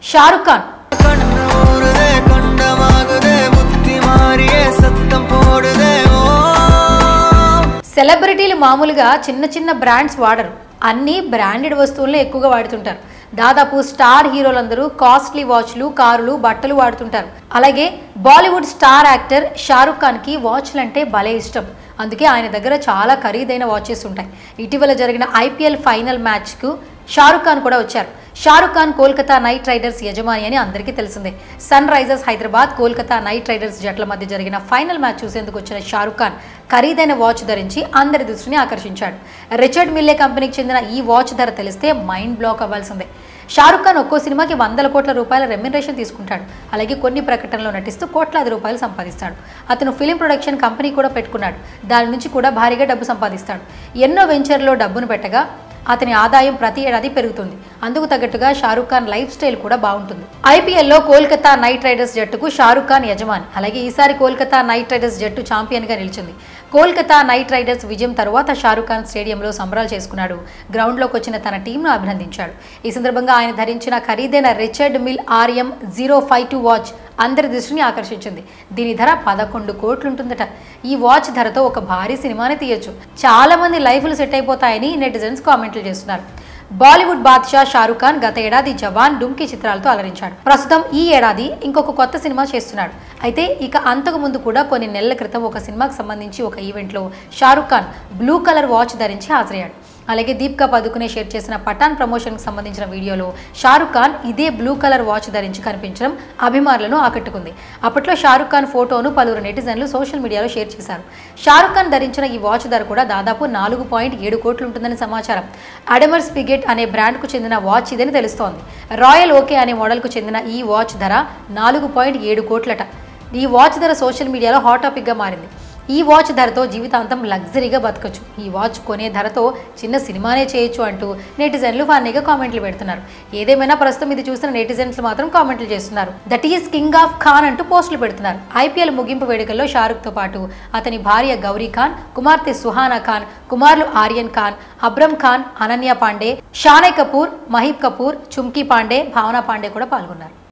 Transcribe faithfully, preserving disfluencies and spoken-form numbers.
షారుఖ్ ఖాన్ సెలబ్రిటీలు మామూలుగా చిన్న చిన్న బ్రాండ్స్ వాడరు, అన్ని బ్రాండెడ్ వస్తువులను ఎక్కువగా వాడుతుంటారు. దాదాపు స్టార్ హీరోలందరూ కాస్ట్లీ వాచ్లు, కారులు, బట్టలు వాడుతుంటారు. అలాగే బాలీవుడ్ స్టార్ యాక్టర్ షారుఖ్ ఖాన్ కి వాచ్లు అంటే భలే ఇష్టం. అందుకే ఆయన దగ్గర చాలా ఖరీదైన వాచెస్ ఉంటాయి. ఇటీవల జరిగిన ఐపీఎల్ ఫైనల్ మ్యాచ్ కు షారుఖ్ ఖాన్ కూడా వచ్చారు. షారుఖ్ ఖాన్ కోల్కతా నైట్ రైడర్స్ యజమాని అని అందరికీ తెలిసిందే. Sun Risers Hyderabad, Kolkata Knight Riders జట్ల మధ్య జరిగిన ఫైనల్ మ్యాచ్ చూసేందుకు వచ్చిన షారుఖ్ ఖాన్ ఖరీదైన వాచ్ ధరించి అందరి దృష్టిని ఆకర్షించాడు. రిచర్డ్ మిల్లే కంపెనీకి చెందిన ఈ వాచ్ ధర తెలిస్తే మైండ్ బ్లాక్ అవ్వాల్సిందే. షారుఖ్ ఖాన్ ఒక్కో సినిమాకి వందల కోట్ల రూపాయల రెమ్యునరేషన్ తీసుకుంటాడు. అలాగే కొన్ని ప్రకటనలో నటిస్తూ కోట్లాది రూపాయలు సంపాదిస్తాడు. అతను ఫిలిం ప్రొడక్షన్ కంపెనీ కూడా పెట్టుకున్నాడు. దాని నుంచి కూడా భారీగా డబ్బు సంపాదిస్తాడు. ఎన్నో వెంచర్లో డబ్బును పెట్టగా అతని ఆదాయం ప్రతి ఏడాది పెరుగుతుంది. అందుకు తగ్గట్టుగా షారుఖ్ ఖాన్ లైఫ్ స్టైల్ కూడా బాగుంటుంది. ఐపీఎల్లో కోల్కతా నైట్ రైడర్స్ జట్టుకు షారుఖ్ ఖాన్ యజమాని. అలాగే ఈసారి కోల్కతా నైట్ రైడర్స్ జట్టు ఛాంపియన్ గా నిలిచింది. కోల్కతా నైట్ రైడర్స్ విజయం తర్వాత షారుఖ్ ఖాన్ స్టేడియంలో సంబరాలు చేసుకున్నాడు. గ్రౌండ్లోకి వచ్చిన తన టీంను అభినందించాడు. ఈ సందర్భంగా ఆయన ధరించిన ఖరీదైన Richard Mille RM zero five two watch అందరి దృష్టిని ఆకర్షించింది. దీని ధర పదకొండు కోట్లుంటుందట. ఈ వాచ్ ధరతో ఒక భారీ సినిమాని తీయొచ్చు. చాలా మంది లైఫ్లు సెట్ అయిపోతాయని నెటిజన్స్ కామెంట్లు చేస్తున్నారు. బాలీవుడ్ బాద్షా షారుఖ్ ఖాన్ గత ఏడాది జవాన్, డుమ్కీ చిత్రాలతో అలరించాడు. ప్రస్తుతం ఈ ఏడాది ఇంకొక కొత్త సినిమా చేస్తున్నాడు. అయితే ఇక అంతకు ముందు కూడా కొన్ని నెలల క్రితం ఒక సినిమాకి సంబంధించి ఒక ఈవెంట్లో Shahrukh Khan blue colour watch ధరించి హాజరయ్యాడు. అలాగే దీపికా పదుకునే షేర్ చేసిన పఠాన్ ప్రమోషన్కి సంబంధించిన వీడియోలో షారుఖ్ ఖాన్ ఇదే బ్లూ కలర్ వాచ్ ధరించి కనిపించడం అభిమానులను ఆకట్టుకుంది. అప్పట్లో షారుఖ్ ఖాన్ ఫోటోను పలువురు నెటిజన్లు సోషల్ మీడియాలో షేర్ చేశారు. షారుఖ్ ఖాన్ ధరించిన ఈ వాచ్ ధర కూడా దాదాపు నాలుగు పాయింట్ ఏడు కోట్లు ఉంటుందని సమాచారం. అడమర్ స్పిగెట్ అనే బ్రాండ్కు చెందిన వాచ్ ఇదని తెలుస్తోంది. రాయల్ ఓకే అనే మోడల్కు చెందిన ఈ వాచ్ ధర నాలుగు పాయింట్ ఏడు కోట్లట. ఈ వాచ్ ధర సోషల్ మీడియాలో హాట్ టాపిక్గా మారింది. ఈ వాచ్ ధరతో జీవితాంతం లగ్జరీగా బతకచ్చు. ఈ వాచ్ కొనే ధరతో చిన్న సినిమానే చేయొచ్చు అంటూ నెటిజన్లు ఫన్నీగా కామెంట్లు పెడుతున్నారు. ఏదేమైనా ప్రస్తుతం ఇది చూసిన నెటిజన్స్ మాత్రం కామెంట్లు చేస్తున్నారు. That is king of Khan అంటూ పోస్టులు పెడుతున్నారు. ఐపీఎల్ ముగింపు వేడుకల్లో షారుఖ్ తో పాటు అతని భార్య గౌరీ ఖాన్, కుమార్తె సుహానా ఖాన్, కుమారులు ఆర్యన్ ఖాన్, అబ్రమ్ ఖాన్, అనన్య పాండే, షానే కపూర్, మహీబ్ కపూర్, చుమ్కీ పాండే, భావనా పాండే కూడా పాల్గొన్నారు.